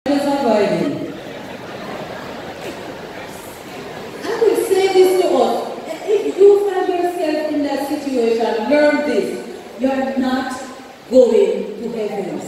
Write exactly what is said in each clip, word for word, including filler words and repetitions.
Just avoiding. I will say this to us. If you find yourself in that situation, learn this. You are not going to heaven.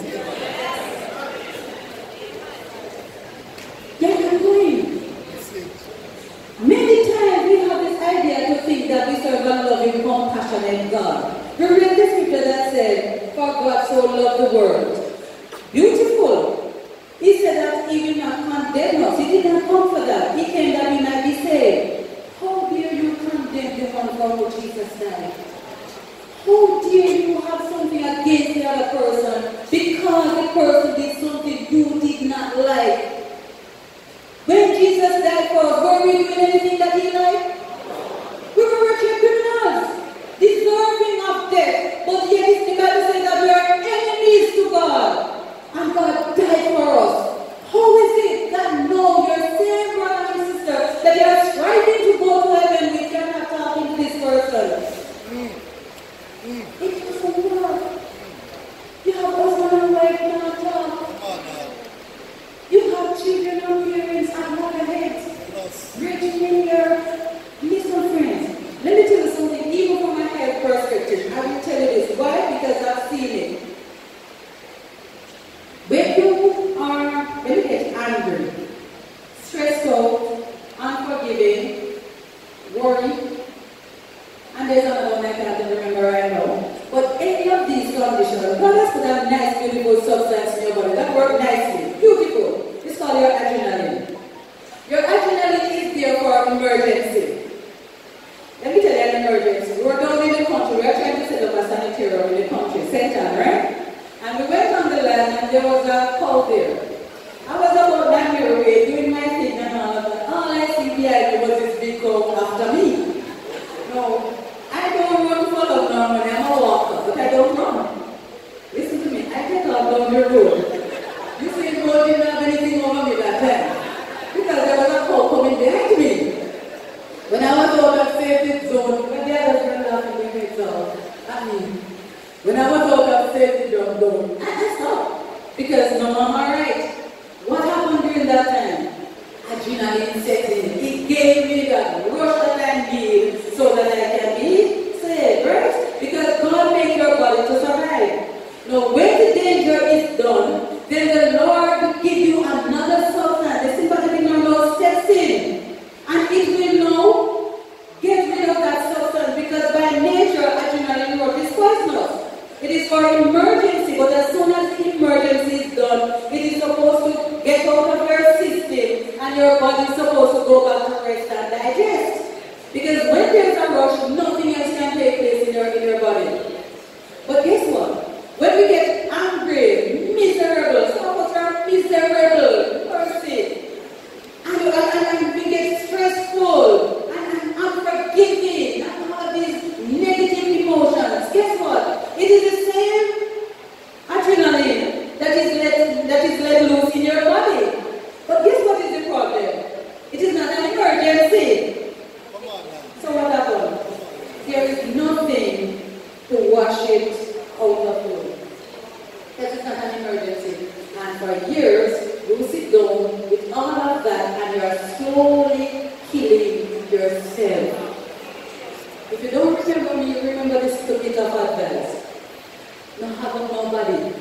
You are not going. Many times we have this idea to think that we serve a loving, compassionate God. We read the scripture that said, "For God so loved the world." Beautiful. He said that he will not condemn us. He did not come for that. He came that we might be saved. How dare you condemn the one for whom Jesus died? How dare you have something against the other person because the person did something you did not like? When Jesus died for us, were we doing anything that he liked? We were wretched criminals, deserving of death. But yet the Bible says that we are enemies to God. And God died for us. How is it that no, your same brother and sister, that you are striving to go to heaven with, you are not talking to this person? Mm. Mm. It doesn't work. You have husband and wife not talk. You have children and parents and motherheads. Reaching in your listen, friends. Let me tell you something, even from my health perspective. I will tell you this. Why? Because I've seen it. When you are, let me get angry, stressed out, unforgiving, worried, and there's another one I can't remember right now. But any of these conditions, God has put a nice, beautiful substance in your body that works nicely, beautiful. It's called your adrenaline. Your adrenaline is there for emergency. Let me tell you an emergency. We were down in the country, we were trying to set up a sanitarium in the country, Saint-Anne, right? And we went on the land and there was a cow there. I was about nine years away doing my thing and all of that. All I see behind me was this big cow after me. No, I don't run follow normally, I'm a walker, but I don't run. Listen to me, I get off down the road. You see the road didn't have anything over me that time. Because there was a cow coming behind me. When I was out of safety zone, when the others were laughing with me, so at me. When I was out of safety zone, I stopped. Because no, I'm alright. What happened during that time? Adrenaline set in. It gave me that rush that I need so that I can be saved, right? Because God made your body to survive. Now, when the danger is done, then the Lord will give you another substance. The sympathetic nerve steps in. And it will now get rid of that substance because by nature, adrenaline work is poisonous. It is for emergency, but as soon as the emergency is done, it is supposed to get out of your system and your body is supposed to go back to rest and digest. Because when there's a rush, nothing else can take place in your, in your body. But guess what? When we get angry, miserable, some of us are miserable, mercy, and, and, and we get stressful, and, and unforgiving, and all these negative emotions, guess what? It is the same adrenaline that is let, that is let loose in your body. But guess what is the problem? It is not an emergency. So what happened? There is nothing to wash it out of you. That is not an emergency. And for years, you sit down with all of that and you are slowly killing yourself. If you don't remember me, remember this little bit of advice. Don't have nobody.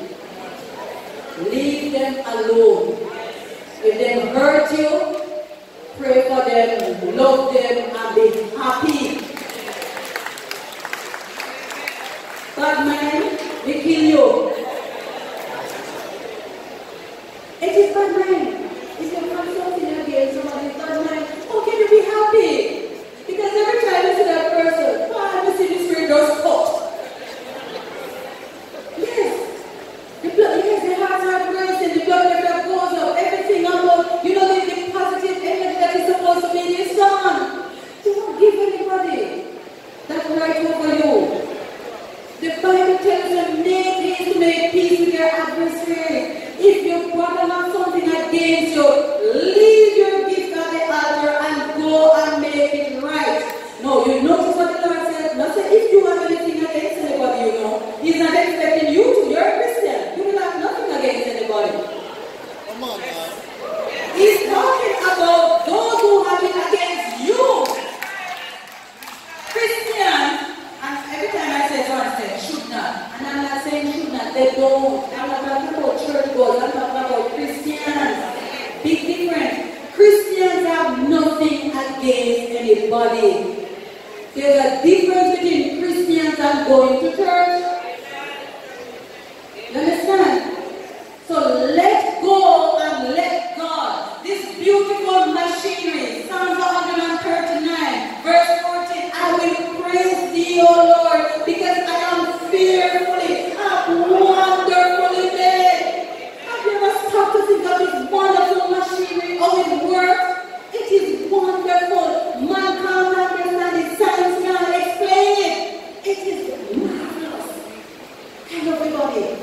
Leave them alone. If they hurt you, pray for them, love them, and be happy. Bad man, they kill you. It is bad mind. If you have something against somebody's bad mind, how can you be happy? Because every time you see that person, oh, you see the spirit just cut. Yes. The blood, yes, the hearts are racing, the blood pressure goes up, everything about, you know, the, the positive energy that is supposed to be in the sun. Don't give anybody that right over you. The Bible tells us, make haste to make peace with your adversary. If your brother has something against you, leave your gift at the altar He's talking about those who have it against you. Christians, and every time I say someone says should not, and I'm not saying should not, they don't. I'm not talking about church goers, I'm talking about Christians. Big difference. Christians have nothing against anybody. There's a difference between Christians and going to church. You understand? So let go and let God. This beautiful machinery, Psalms one thirty-nine, verse fourteen, I will praise thee, O Lord, because I am fearfully and wonderfully made. Have you ever stopped to think of this wonderful machinery, how it works? It is wonderful. Man can't understand it. Science can't explain it. It is marvelous. I love the body.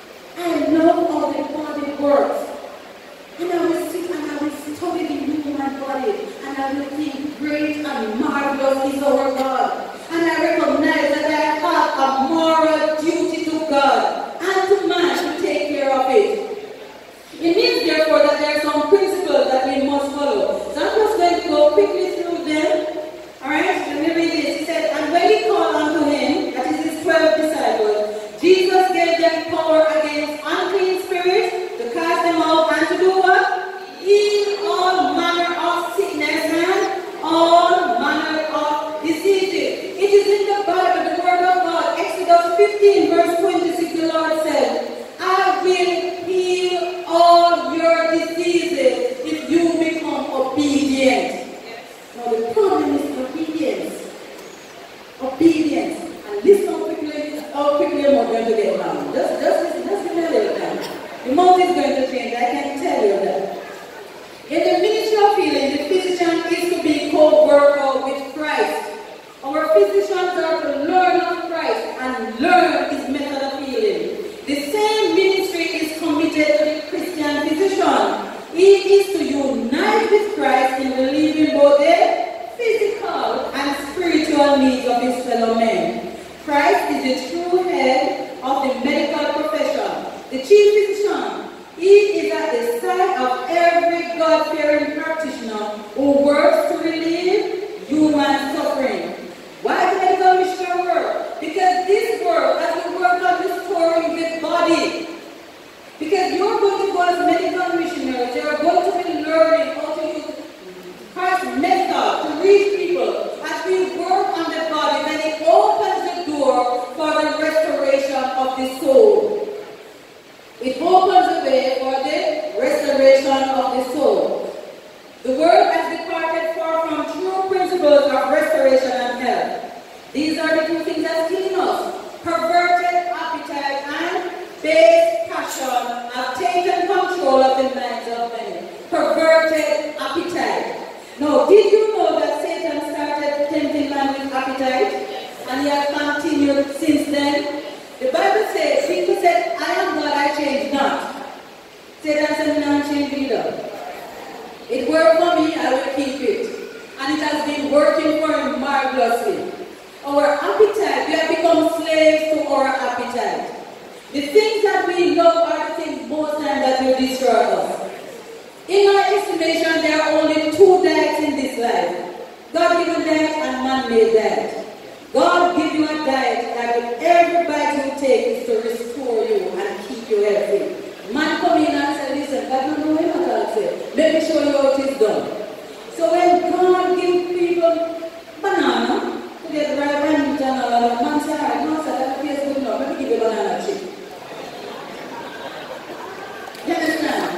I love how the body works. And I will sit and I will study the human body. And I will think great and marvelous is our God. And I recognize that I have a moral duty to God and to man to take care of it. It means, therefore, that there are some principles that we must follow. So I'm just going to go quickly through them. Alright, let me read this. He said, and when he called unto him, that is his twelve disciples, Jesus gave them power against unclean spirits to cast them out and to do what? Heal all manner of sickness and all manner of diseases. It is in the Bible, the word of God. Exodus fifteen, verse twenty-six, the Lord said, I will heal all your diseases if you become obedient. Now the problem is obedience. Obedience. And listen quickly, how quickly I'm going to get down. Just, just listen, just give me a little time. The mouth is going to change, I can tell you that. In the ministry of healing, the physician is to be co-worker with Christ. Our physicians are to learn of Christ and learn his method of healing. The same ministry is committed to the Christian physician. He is to unite with Christ in relieving both the physical and spiritual needs of his fellow men. Christ is the true head of the medical profession. The chief physician, he is at the side of every God-fearing practitioner who works to relieve human suffering. Why does medical missionary work? Because this work, as we work on restoring the body, because you're going to go as medical missionaries, you are going to be learning how to use Christ's method to reach people. As we work on the body, then it opens the door for the restoration of the soul. It opens the way for the restoration of the soul. The world has departed far from true principles of restoration and health. These are the two things that's killing us. Perverted appetite and base passion have taken control of the minds of many. Perverted appetite. Now, did you know that Satan started tempting man with appetite? And he has continued since then? The Bible says, people said, I am God, I change not. Satan said, no, I change either. It worked for me, I will keep it. And it has been working for him marvelously. Our appetite, we have become slaves to our appetite. The things that we love are the things most times that will destroy us. In my estimation, there are only two diets in this life. God-given diet and man-made diet. God give you a diet that with every bite you take is to restore you and keep you healthy. Man come in and say, listen, God don't know what I'll say. Let me show you how it is done. So when God gives people banana, to get ripe and meat and all of that, man say, all right, man say, that tastes good enough. Let me give you banana chip. You understand?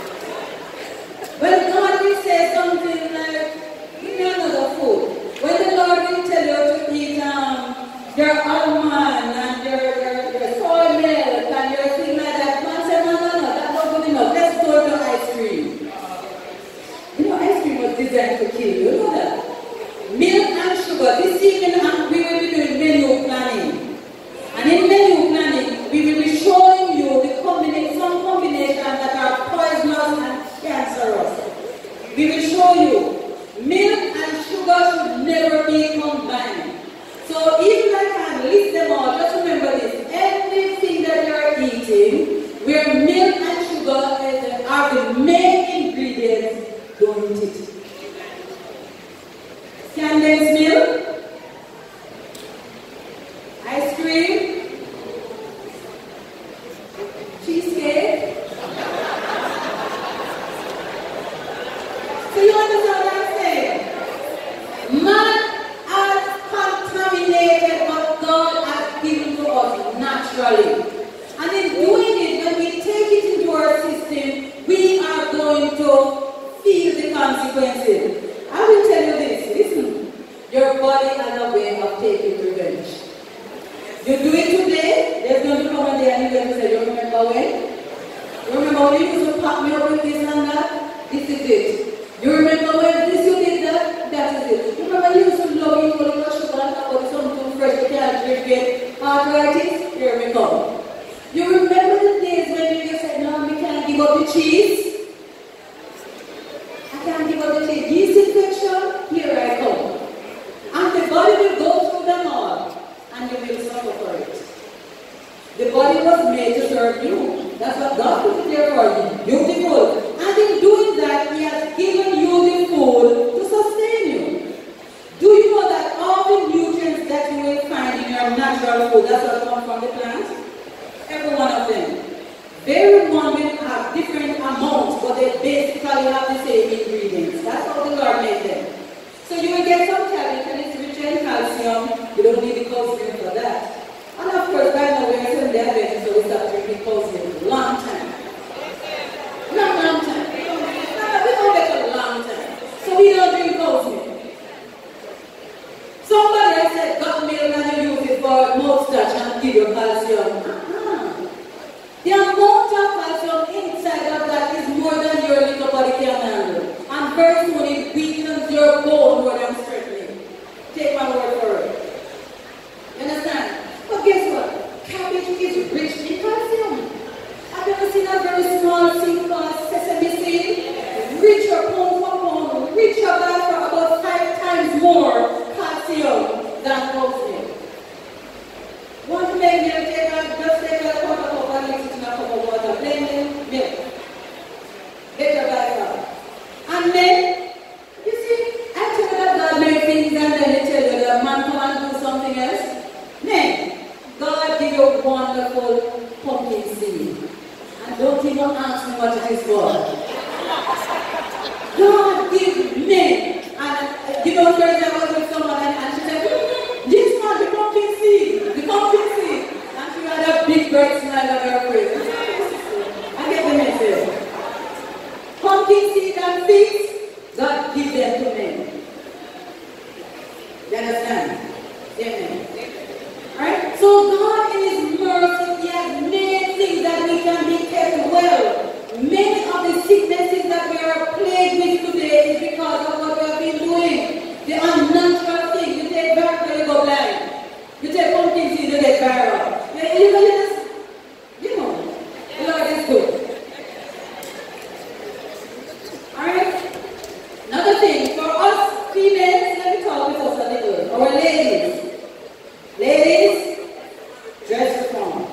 When God will say something like, give me another food. When the Lord will tell you to eat um, your almond and your, your, your soy milk and your thing like that, man say, no, no, no, that's not good enough. Let's go to ice cream. You know, ice cream was designed to kill you. You know that? Milk and sugar. This evening um, we will be doing menu planning. And in menu planning, we will be showing you the combina some combinations that are poisonous and cancerous. We will show you. Milk and sugar should never be combined. So even if I can list them all, just remember this. Everything that you are eating, where milk and sugar are the main ingredients, eat it. Condensed milk, ice cream, cheesecake. So you understand what I'm saying? Man has contaminated what God has given to us naturally. And in doing it, when we take it into our system, we are going to feel the consequences. I will tell you this, listen, your body has a way of taking revenge. You do it today, there's going to come a day and you're going to say, you remember when? You remember when you used to pop me up with this and that? This is it. You remember when this you did that? That is it. You remember you used to love you all your sugar and talk about something fresh, you can't drink it, arthritis? Here we come. You remember the days when you just said, no, we can't give up the cheese? I can't give up the cheese. Yeast infection, here I come. And the body will go through them all, and you will suffer for it. The body was made to serve you. That's what God put there for you. Beautiful. And in doing that, He has given you the food to sustain you. Do you know that all the nutrients that you will find in your natural food, that's what comes from the plant? Every one of them. Every one will have different amounts, but they basically have the same ingredients. That's how the Lord made them. So you will get some tablet and it's rich in calcium. You don't need the calcium for that. And of course, by now we are still diabetes, so we start drinking calcium for a long time. Long, long time. We don't get a long time. So we don't drink calcium. Somebody has said, got milk and you use it for moustache and give you calcium. The amount of calcium inside of that is more than your little body can handle. And very soon it weakens your bone more than strengthening. Take my word for it. You understand? But guess what? Cabbage is rich in calcium. Have you ever seen a very small seed called sesame seed? Richer pound for pound, richer by for about five times more calcium than goat's milk. Want to make milk, take a, just take a quarter cup and mix it in a cup of water. Plain milk. Better by far. And then, you see, I tell you that God made things and then He tell you that man come and do something else. Man, God give you wonderful pumpkin seed. And don't even ask me what it is for. God give men. And you know, first I was with someone and, and she said, this one, the pumpkin seed, the pumpkin seed. And she had a big bright smile on her face. I get the message. Pumpkin seed and figs, God give them to men. You understand? Amen. Alright? So God in His mercy, He has made things that we can be kept well. Many of the sicknesses that we are plagued with today is because of what we have been doing. The unnatural things. You take viral, you go blind. You take pumpkin seed, you get viral. You, you, you, you know, the Lord is good. Alright? Another thing, for us females, let me talk with us a little. Our ladies. Ladies, dress reform.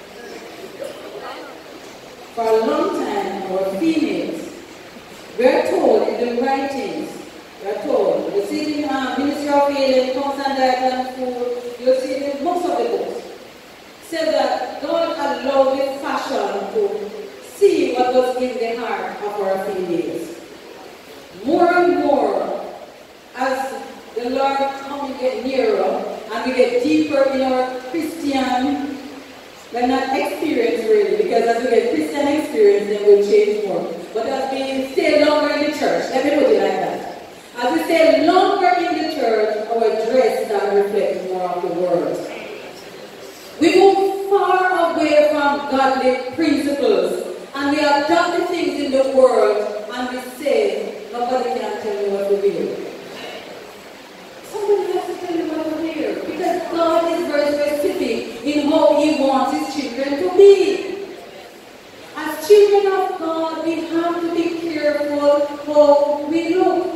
For a long time, our females, we are told in the writings, we are told, you see in uh, Ministry of Healing, Constant Diet and Food, you see in most of the books, said that God allowed the fashion to see what was in the heart of our females. More and more, as the Lord comes to get nearer, and we get deeper in our Christian, we're not experienced really, because as we get Christian experience, then we'll change more. But as we stay longer in the church, let me put it like that. As we stay longer in the church, our dress starts reflecting more of the world. We move far away from godly principles, and we adopt the things in the world, and we say, nobody can tell me what to do. Somebody has to tell you what to do, because God is very specific in how He wants His children to be. As children of God, we have to be careful how we look.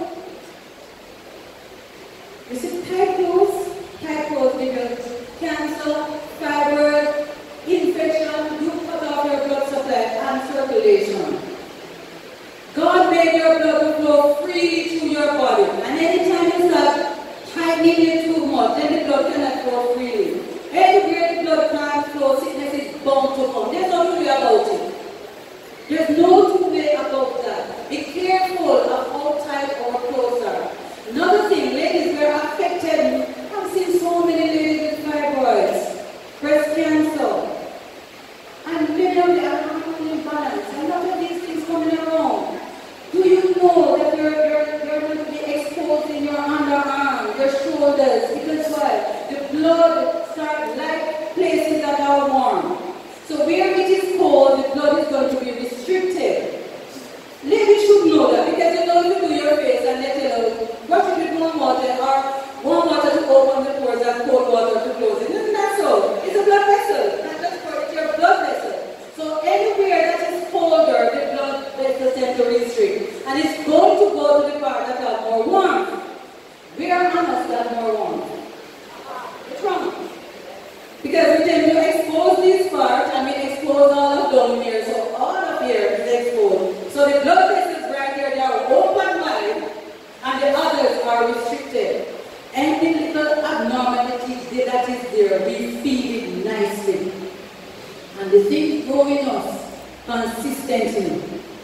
You see, tight clothes, tight clothes because cancer, fibroid, infection, you cut off your blood supply and circulation. God made your blood to flow freely through your body. And anytime you start tightening it too much, then the blood cannot flow freely. Everywhere the blood can't flow, sickness is bound to come. There's no two way about it. There's no two way about that. Be careful of how tight our clothes are. Another thing, ladies, we're affected. I've seen so many ladies with fibroids, breast cancer, and many of them are hormone imbalance. And a lot of these things coming around. Do you know that you're, you're, you're going to be exposed in your underarm, your shoulders? Because why? The blood starts like places that are warm. So where it is cold, the blood is going to be restricted. Ladies should know that, because you know if you do your face and they tell you, brush it with warm water or warm water to open the pores and cold water to close it. Isn't that so? It's a blood vessel, not just for it's your blood vessel. So anywhere that is colder, the blood vessels tend to restrict. And it's going to go to the part that are more warm. Where are us that more warm? What's wrong? Because we tend to expose this part and we expose all of down here. So all of here is exposed. So the blood vessels right here, they are open wide and the others are restricted. Any little abnormality that is there, we feed it nicely. And the thing growing us consistently.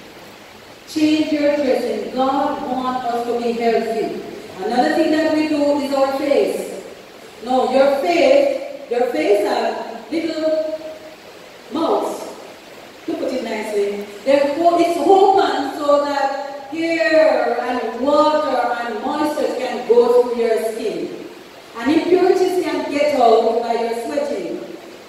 Change your dressing. God wants us to be healthy. Another thing that we do is our face. No, your face, your face has little mouths. To put it nicely. Therefore, it's open so that air and water and moisture can go through your skin. And impurities can get out by your sweating.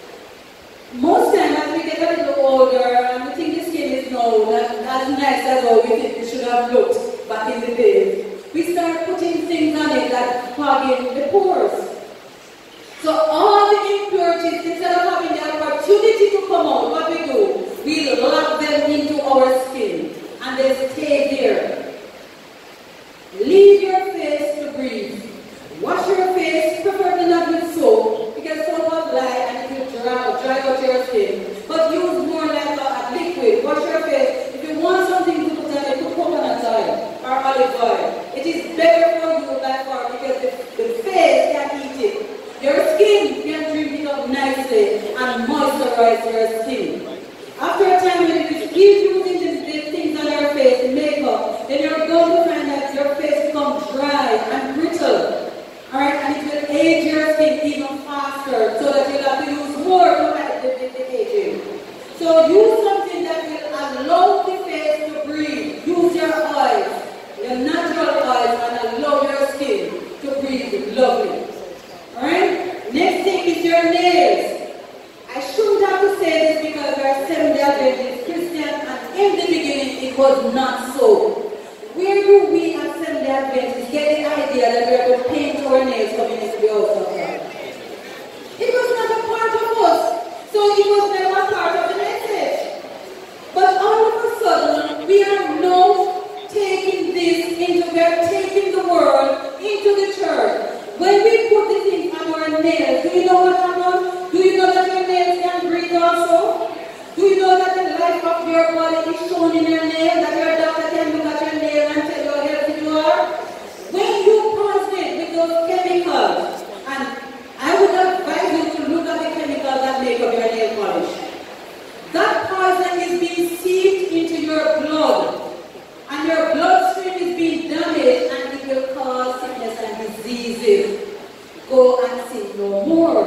Most times, as we get a little older and we think the skin is now not as nice as how we think it should have looked back in the days, we start putting things on it that plug in the pores. So all the impurities, instead of having the opportunity to come out, what we do, we lock them into our skin and they stay there. Leave your face to breathe. Wash your face, preferably not with soap, because soap will lie and it will dry, dry out your skin. But use more like a, a liquid. Wash your face. If you want something to put on it, put coconut oil or olive oil. It is better for you by far because the, the face can eat it. Your skin can drink it up nicely and moisturize your skin. After a time when you keep using the, the things on your face, the makeup, then you're going to find that your face becomes dry and brittle. Alright, and it will age your skin even faster so that you'll have to use more to fight the, the, the aging. So use something that will allow the face to breathe. Use your oils, your natural oils, and allow your skin to breathe lovely. Alright? Next thing is your nails. I shouldn't have to say this because we are Seventh-day Adventist Christian and in the beginning it was not so. Where do we as Seventh-day Adventists get the idea that we are going to paint our nails coming into the house of God? It was not a part of us. So it was never a part of the message. But all of a sudden, we are now taking this into, we are taking the word into the church. When we put the things on our nails, do you know what happens? Do you know that your nails can breathe also? Do you know that the life of your body is shown in your nails? That your doctor can look at your nails and tell you how healthy you are? When you poison it with those chemicals, and I would advise you to look at the chemicals that make up your nail polish. That poison is being seeped into your blood, and your bloodstream is being damaged, and it will cause sickness and diseases. Go and sin no more.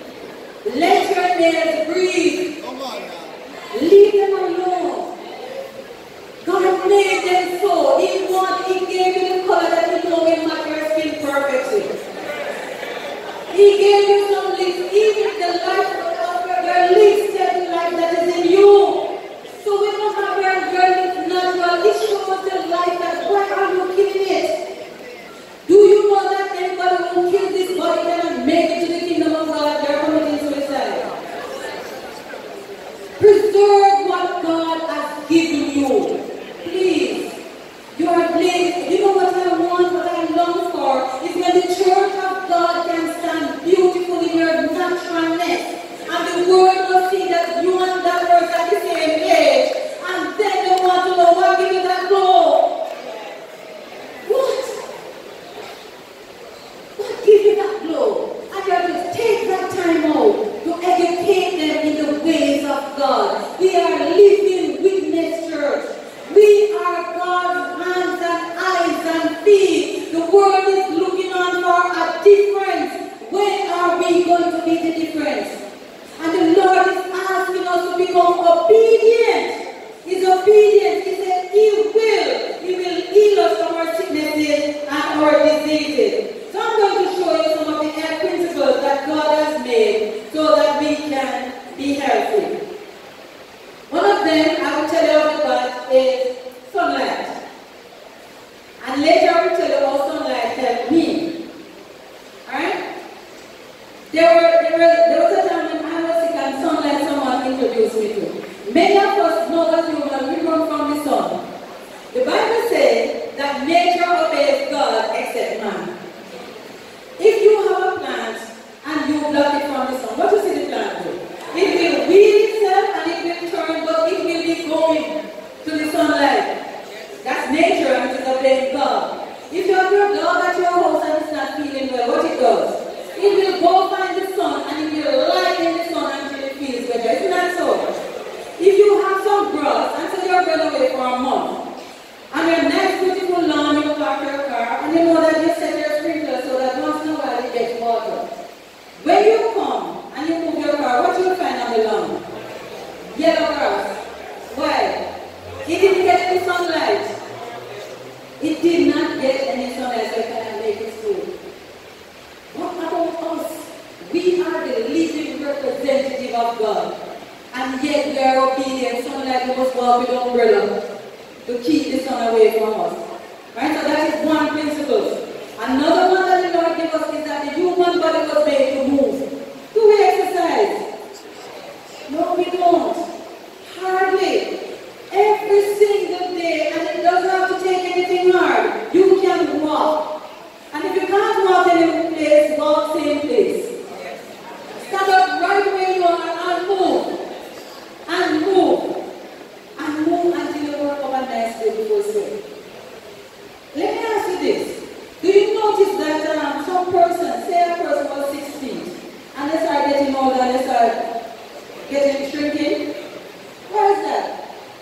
Let your nails breathe. Leave them alone. God made them so. He wanted, He gave you the color that He know will match your skin perfectly. He gave you some lips, even the life of your lips tell the life that is in you. So we don't have your, your lips natural. It shows the life that why are you killing it? Do you know that anybody who kills this body cannot make it to the kingdom of God? They are committing suicide. Preserve what God has given you. Please. You are blessed. You know what I want, what I long for, is when the church of God can stand beautiful in your naturalness. And the world will see that you and that person are the same age. God's hands and eyes and feet. The world is looking on for a difference. When are we going to be the difference? And the Lord is asking us to become obedient. He's obedient. He said He will. He will heal us from our sicknesses and our diseases. So I'm going to show you some of the health principles that God has made so that we can be healthy. One of them, I will tell you about, is sunlight. And later I will tell you how sunlight helped me. Alright? There, were, there, were, there was a time when I was sick and sunlight someone introduced me to. Many of us know that human we run from the sun. The Bible says that nature obeys God except man. If you have a plant and you block it from the sun, what do you see the plant do? It will weed itself and it will turn, but it will be going to the sunlight. That's nature and it is obeying God. If you have your dog at your house and it's not feeling well, what it does? It will go find the sun and it will lie in the sun until it feels better. Isn't that so? If you have some grass and so you're going away for a month, and your nice beautiful lawn, you park your car, and you know that you set your sprinkler so that once in a while it gets water. When you come and you move your car, what do you find on the lawn? Yellow grass. Why? It didn't get any sunlight. It did not get any sunlight, so it cannot make its food. What about us? We are the living representative of God. And yet we are obedient. Sunlight, we must walk with an umbrella to keep the sun away from us. Right? So that is one principle. Another one that the Lord gave us is that the human body was made to move. Do we exercise? No, we don't. Hardly. Every single day, and it doesn't have to take anything hard. You can walk. And if you can't walk any place, walk same place. Stand up right where you are and move. And move. And move until you work up a nice day before sleep. Let me ask you this. Do you notice that um, some person, say a person was six feet, and they start getting older and they start getting shrinking? Why is that?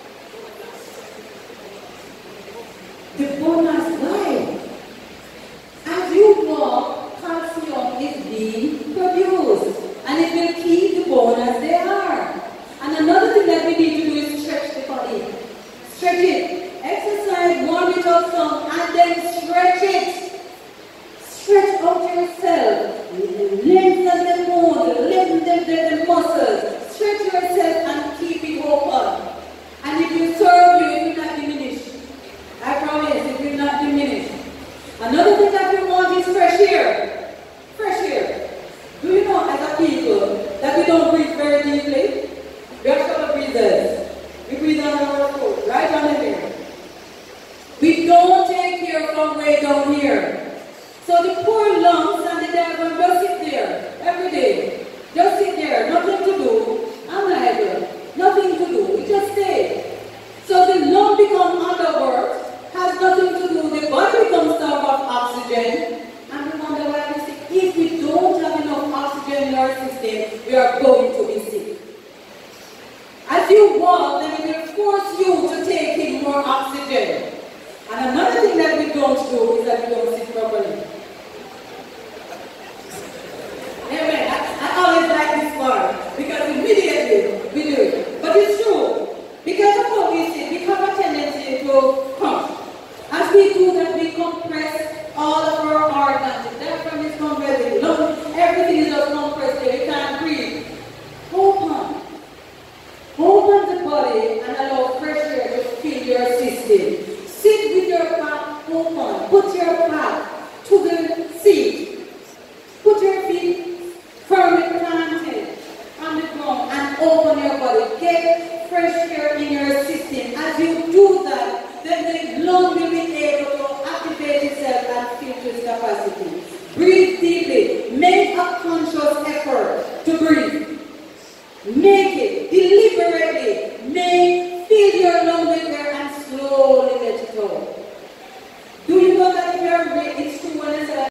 The bonus why? As you walk, calcium is being produced, and it will keep the bone as they are. And another thing that we need to do is stretch the body. Stretch it. Exercise, warm it up some, and then stretch it. Stretch out yourself. Lengthen the bone, lengthen the, the muscles. Stretch yourself and keep it open. And if you serve you, it will not diminish. I promise, it will not diminish. Another thing that we want is fresh air. Fresh air. Do you know as a people that we don't breathe very deeply? We have shallow breathers. We breathe on our foot, right on the air. We don't take care from way down here. So the poor lungs and the diaphragm just sit there every day. Just sit there, nothing to do. I'm like, nothing to do. We just stay. So the lung becomes underworked, has nothing to do. The body becomes starved of oxygen. And we wonder why we sick. If we don't have enough oxygen in our system, we are going to be sick. As you walk, then it will force you to take in more oxygen. And another thing that we don't do is that we don't sit properly. Anyway, I, I always like this part because immediately we do it. But it's true. Because of how we sit, we have a tendency to crunch. As we do that, we compress all of our organs. The diaphragm is compressed, the lungs, everything is just compressed there. We can't breathe. Open. Open the body and allow fresh air to fill your system. Sit with your back open. Put your back to the seat. Put your feet firmly planted on the ground and open your body. Get fresh air in your system. As you do that, then the lung will be able to activate itself and fill to its capacity. Breathe deeply. Make a conscious effort to breathe. Make it deliberately. Make, fill your lung with air and slowly let it go. Do you know that if you are